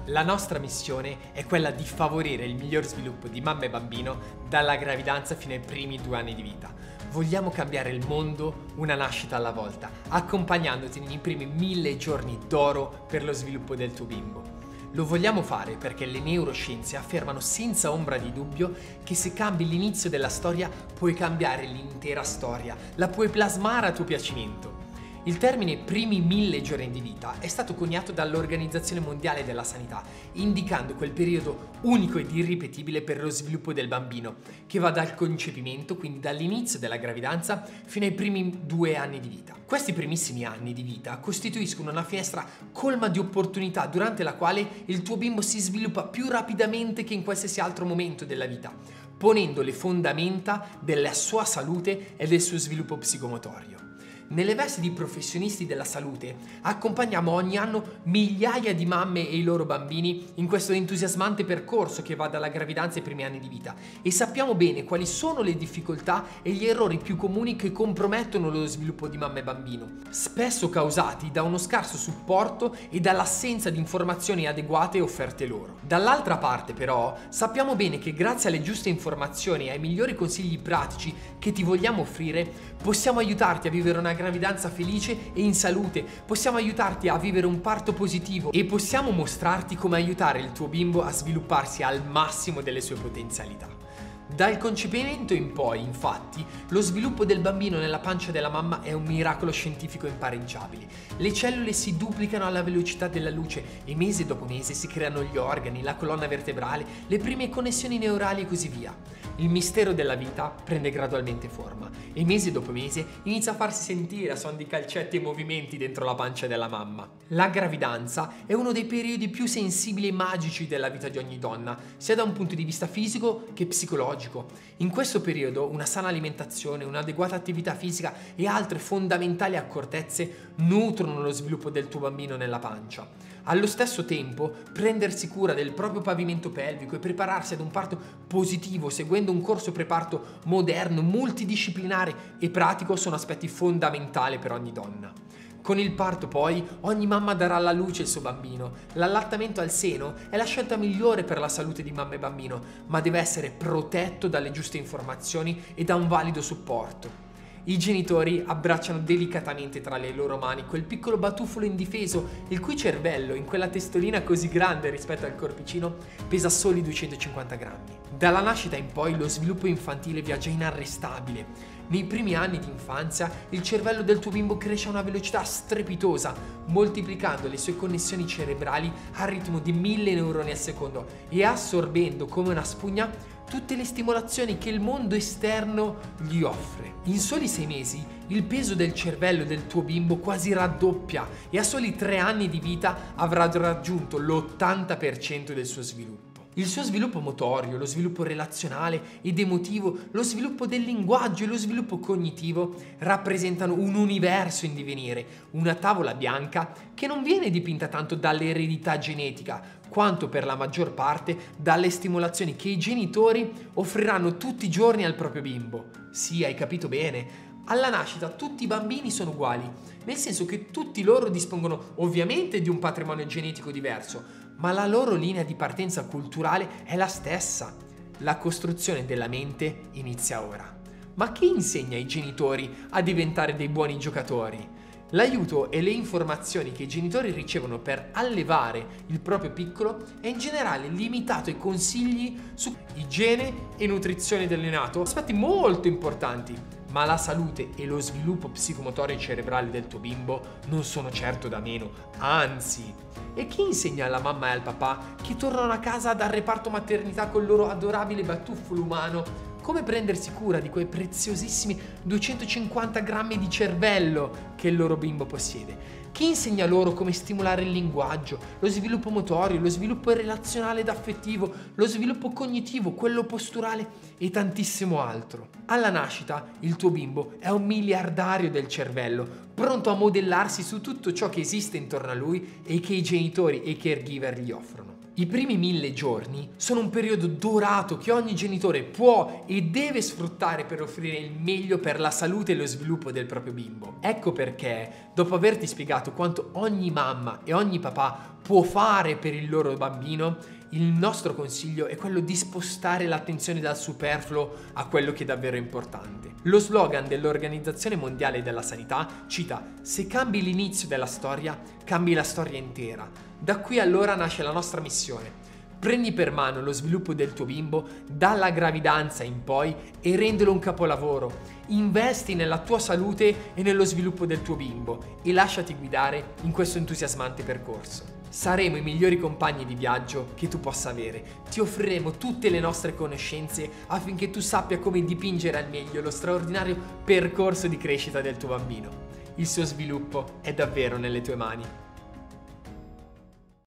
La nostra missione è quella di favorire il miglior sviluppo di mamma e bambino dalla gravidanza fino ai primi 2 anni di vita. Vogliamo cambiare il mondo una nascita alla volta, accompagnandoti nei primi 1000 giorni d'oro per lo sviluppo del tuo bimbo. Lo vogliamo fare perché le neuroscienze affermano senza ombra di dubbio che se cambi l'inizio della storia puoi cambiare l'intera storia, la puoi plasmare a tuo piacimento. Il termine primi 1000 giorni di vita è stato coniato dall'Organizzazione Mondiale della Sanità, indicando quel periodo unico ed irripetibile per lo sviluppo del bambino, che va dal concepimento, quindi dall'inizio della gravidanza, fino ai primi 2 anni di vita. Questi primissimi anni di vita costituiscono una finestra colma di opportunità durante la quale il tuo bimbo si sviluppa più rapidamente che in qualsiasi altro momento della vita, ponendo le fondamenta della sua salute e del suo sviluppo psicomotorio. Nelle vesti di professionisti della salute accompagniamo ogni anno migliaia di mamme e i loro bambini in questo entusiasmante percorso che va dalla gravidanza ai primi anni di vita e sappiamo bene quali sono le difficoltà e gli errori più comuni che compromettono lo sviluppo di mamma e bambino, spesso causati da uno scarso supporto e dall'assenza di informazioni adeguate offerte loro. Dall'altra parte però sappiamo bene che grazie alle giuste informazioni e ai migliori consigli pratici che ti vogliamo offrire possiamo aiutarti a vivere una gravidanza felice e in salute, possiamo aiutarti a vivere un parto positivo e possiamo mostrarti come aiutare il tuo bimbo a svilupparsi al massimo delle sue potenzialità. Dal concepimento in poi, infatti, lo sviluppo del bambino nella pancia della mamma è un miracolo scientifico impareggiabile. Le cellule si duplicano alla velocità della luce e mese dopo mese si creano gli organi, la colonna vertebrale, le prime connessioni neurali e così via. Il mistero della vita prende gradualmente forma e mese dopo mese inizia a farsi sentire a suon di calcetti e movimenti dentro la pancia della mamma. La gravidanza è uno dei periodi più sensibili e magici della vita di ogni donna, sia da un punto di vista fisico che psicologico. In questo periodo una sana alimentazione, un'adeguata attività fisica e altre fondamentali accortezze nutrono lo sviluppo del tuo bambino nella pancia. Allo stesso tempo, prendersi cura del proprio pavimento pelvico e prepararsi ad un parto positivo seguendo un corso preparto moderno, multidisciplinare e pratico sono aspetti fondamentali per ogni donna. Con il parto poi ogni mamma darà alla luce il suo bambino. L'allattamento al seno è la scelta migliore per la salute di mamma e bambino, ma deve essere protetto dalle giuste informazioni e da un valido supporto. I genitori abbracciano delicatamente tra le loro mani quel piccolo batuffolo indifeso, il cui cervello, in quella testolina così grande rispetto al corpicino, pesa soli 250 grammi. Dalla nascita in poi lo sviluppo infantile viaggia inarrestabile. Nei primi anni di infanzia il cervello del tuo bimbo cresce a una velocità strepitosa, moltiplicando le sue connessioni cerebrali al ritmo di 1000 neuroni al secondo e assorbendo come una spugna tutte le stimolazioni che il mondo esterno gli offre. In soli 6 mesi il peso del cervello del tuo bimbo quasi raddoppia e a soli 3 anni di vita avrà raggiunto l'80% del suo sviluppo. Il suo sviluppo motorio, lo sviluppo relazionale ed emotivo, lo sviluppo del linguaggio e lo sviluppo cognitivo rappresentano un universo in divenire, una tavola bianca che non viene dipinta tanto dall'eredità genetica, quanto per la maggior parte dalle stimolazioni che i genitori offriranno tutti i giorni al proprio bimbo. Sì, hai capito bene. Alla nascita tutti i bambini sono uguali, nel senso che tutti loro dispongono ovviamente di un patrimonio genetico diverso, ma la loro linea di partenza culturale è la stessa. La costruzione della mente inizia ora. Ma chi insegna ai genitori a diventare dei buoni giocatori? L'aiuto e le informazioni che i genitori ricevono per allevare il proprio piccolo è in generale limitato ai consigli su igiene e nutrizione del neonato, aspetti molto importanti, ma la salute e lo sviluppo psicomotorio e cerebrale del tuo bimbo non sono certo da meno, anzi. E chi insegna alla mamma e al papà che tornano a casa dal reparto maternità con il loro adorabile batuffolo umano come prendersi cura di quei preziosissimi 250 grammi di cervello che il loro bimbo possiede? Chi insegna loro come stimolare il linguaggio, lo sviluppo motorio, lo sviluppo relazionale ed affettivo, lo sviluppo cognitivo, quello posturale e tantissimo altro? Alla nascita il tuo bimbo è un miliardario del cervello, pronto a modellarsi su tutto ciò che esiste intorno a lui e che i genitori e i caregiver gli offrono. I primi 1000 giorni sono un periodo dorato che ogni genitore può e deve sfruttare per offrire il meglio per la salute e lo sviluppo del proprio bimbo. Ecco perché, dopo averti spiegato quanto ogni mamma e ogni papà può fare per il loro bambino, il nostro consiglio è quello di spostare l'attenzione dal superfluo a quello che è davvero importante. Lo slogan dell'Organizzazione Mondiale della Sanità cita: se cambi l'inizio della storia, cambi la storia intera. Da qui allora nasce la nostra missione. Prendi per mano lo sviluppo del tuo bimbo dalla gravidanza in poi e rendilo un capolavoro. Investi nella tua salute e nello sviluppo del tuo bimbo e lasciati guidare in questo entusiasmante percorso. Saremo i migliori compagni di viaggio che tu possa avere. Ti offriremo tutte le nostre conoscenze affinché tu sappia come dipingere al meglio lo straordinario percorso di crescita del tuo bambino. Il suo sviluppo è davvero nelle tue mani.